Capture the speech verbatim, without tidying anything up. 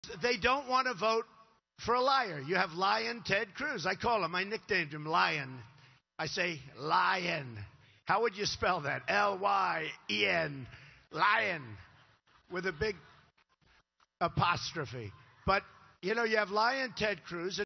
They don't want to vote for a liar. You have lyin Ted Cruz. I call him, I nicknamed him lyin. I say lyin. How would you spell that? L Y E N. Lyin. With a big apostrophe. But, you know, you have lyin Ted Cruz.